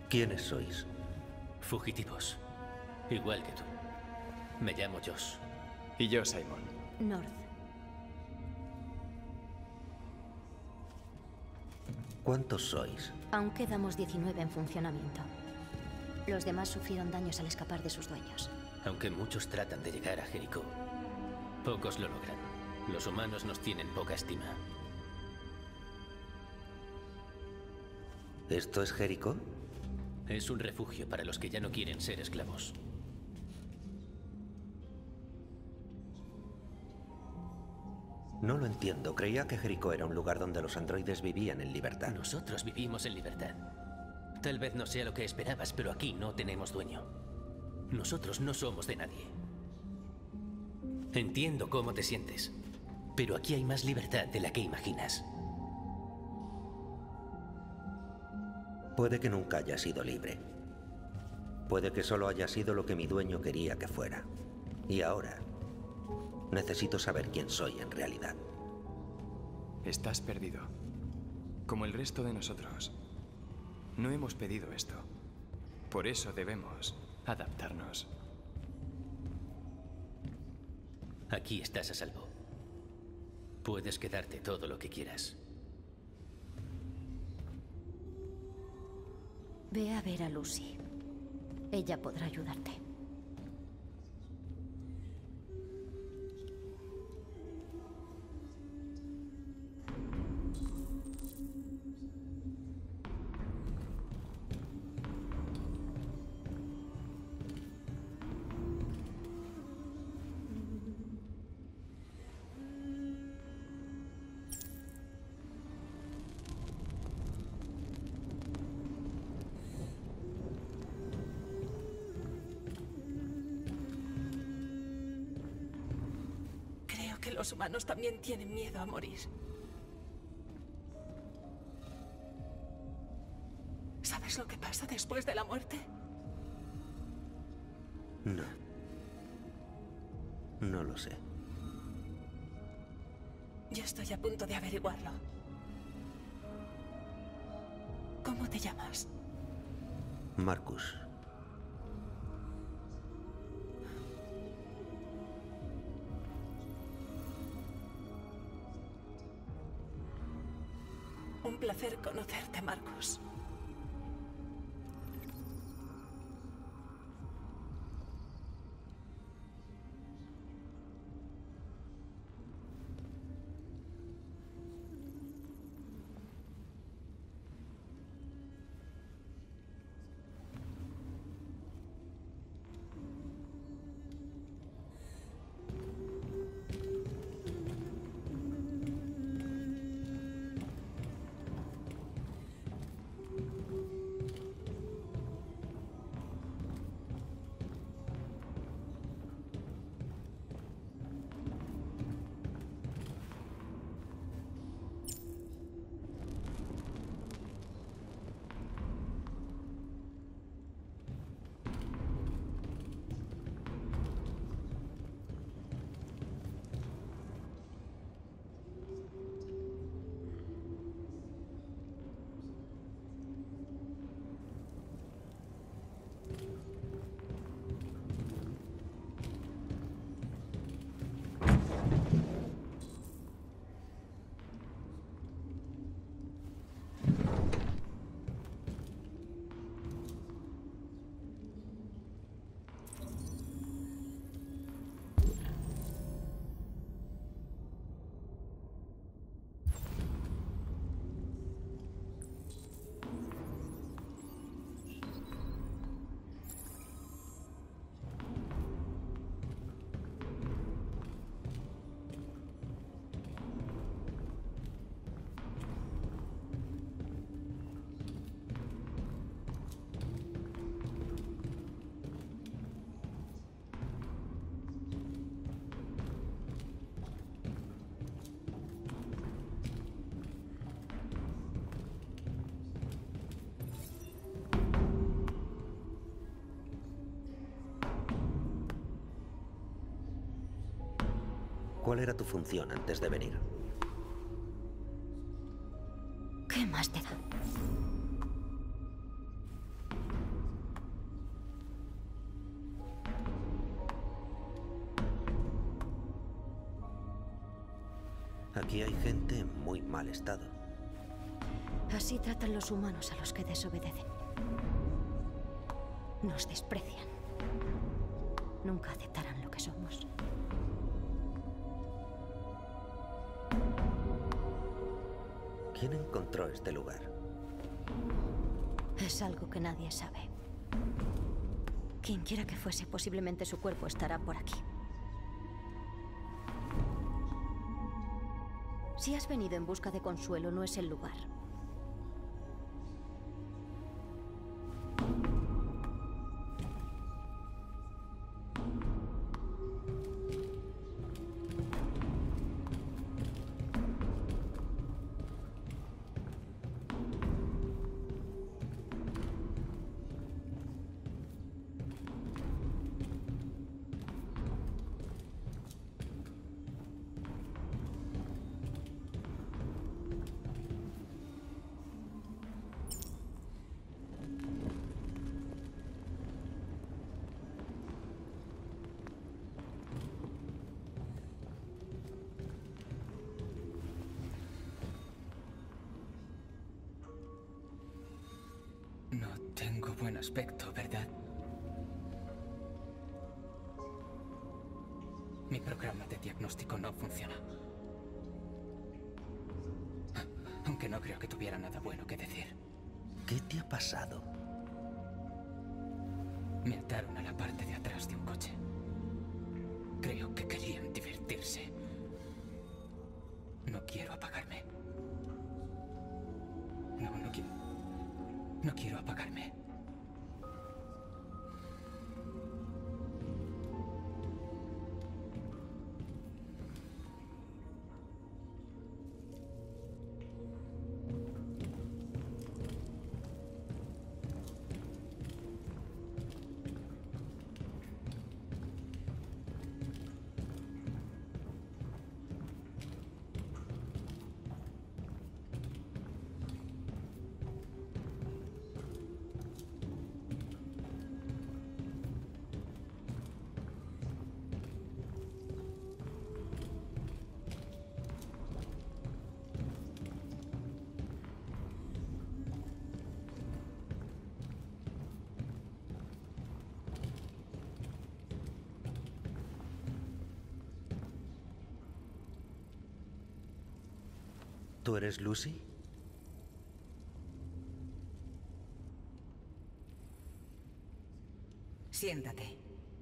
¿Quiénes sois? Fugitivos. Igual que tú. Me llamo Josh. Y yo, Simon. North. ¿Cuántos sois? Aún quedamos 19 en funcionamiento. Los demás sufrieron daños al escapar de sus dueños. Aunque muchos tratan de llegar a Jericó, pocos lo logran. Los humanos nos tienen poca estima. ¿Esto es Jericó? Es un refugio para los que ya no quieren ser esclavos. No lo entiendo. Creía que Jericó era un lugar donde los androides vivían en libertad. Nosotros vivimos en libertad. Tal vez no sea lo que esperabas, pero aquí no tenemos dueño. Nosotros no somos de nadie. Entiendo cómo te sientes, pero aquí hay más libertad de la que imaginas. Puede que nunca haya sido libre. Puede que solo haya sido lo que mi dueño quería que fuera. Y ahora, necesito saber quién soy en realidad. Estás perdido. Como el resto de nosotros. No hemos pedido esto. Por eso debemos adaptarnos. Aquí estás a salvo. Puedes quedarte todo lo que quieras. Ve a ver a Lucy. Ella podrá ayudarte. Los humanos también tienen miedo a morir. ¿Sabes lo que pasa después de la muerte? No. No lo sé. Yo estoy a punto de averiguarlo. ¿Cómo te llamas? Marcus. Un placer conocerte, Marcus. ¿Cuál era tu función antes de venir? ¿Qué más te da? Aquí hay gente en muy mal estado. Así tratan los humanos a los que desobedecen. Nos desprecian. Nunca aceptarán lo que somos. ¿Quién encontró este lugar? Es algo que nadie sabe. Quien quiera que fuese, posiblemente su cuerpo estará por aquí. Si has venido en busca de consuelo, no es el lugar. No tengo buen aspecto, ¿verdad? Mi programa de diagnóstico no funciona. Aunque no creo que tuviera nada bueno que decir. ¿Qué te ha pasado? Me ataron a la parte de atrás de un coche. Creo que querían divertirse. No quiero apagarme. No quiero apagarme. ¿Tú eres Lucy? Siéntate.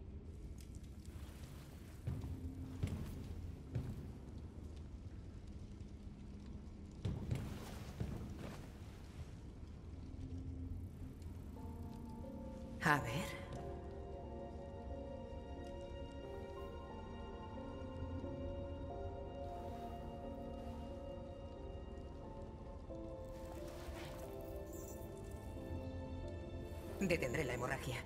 A ver. Detendré la hemorragia.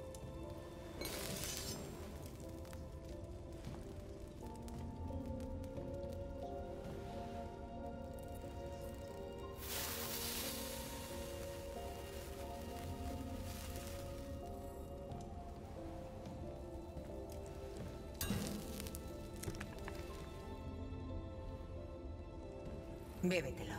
Bébetelo.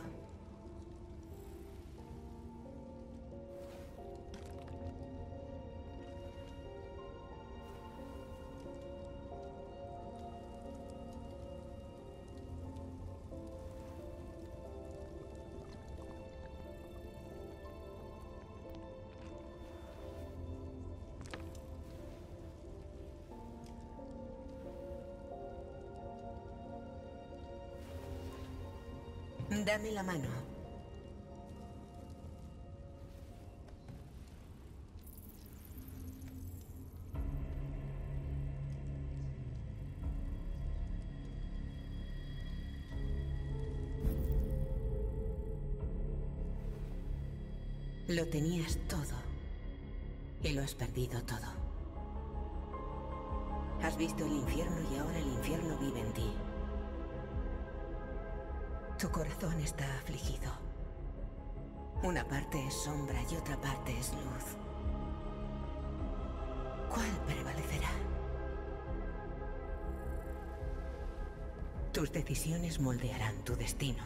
Dame la mano. Lo tenías todo. Y lo has perdido todo. Has visto el infierno y ahora el infierno vive en ti. Tu corazón está afligido. Una parte es sombra y otra parte es luz. ¿Cuál prevalecerá? Tus decisiones moldearán tu destino.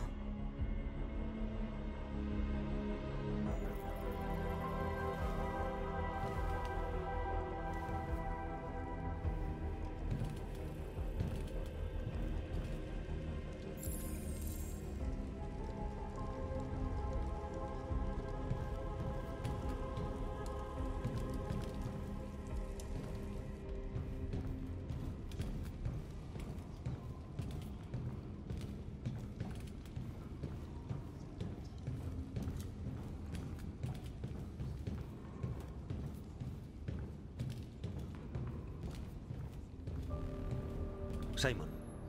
Simon,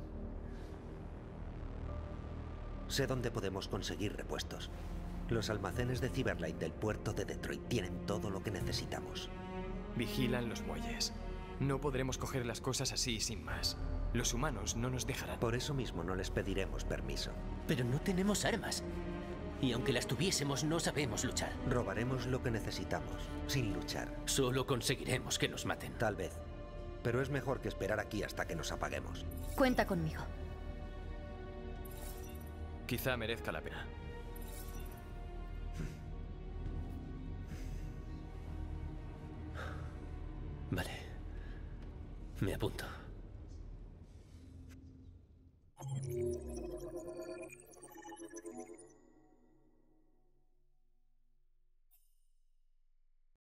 sé dónde podemos conseguir repuestos. Los almacenes de Cyberlight del puerto de Detroit tienen todo lo que necesitamos. Vigilan los muelles. No podremos coger las cosas así sin más. Los humanos no nos dejarán. Por eso mismo no les pediremos permiso. Pero no tenemos armas. Y aunque las tuviésemos, no sabemos luchar. Robaremos lo que necesitamos, sin luchar. Solo conseguiremos que nos maten. Tal vez. Pero es mejor que esperar aquí hasta que nos apaguemos. Cuenta conmigo. Quizá merezca la pena. Vale. Me apunto.